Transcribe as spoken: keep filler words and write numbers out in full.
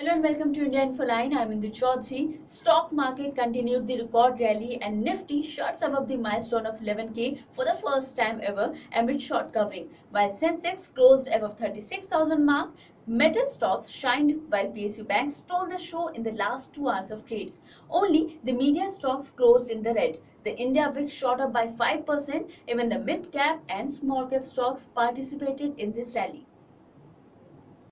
Hello and welcome to India Infoline. I'm Indu Chaudhary. Stock market continued the record rally and Nifty shot above the milestone of eleven K for the first time ever amid short covering. While Sensex closed above thirty-six thousand mark, metal stocks shined while P S U banks stole the show in the last two hours of trades. Only the media stocks closed in the red. The India V I X shot up by five percent. Even the mid-cap and small-cap stocks participated in this rally.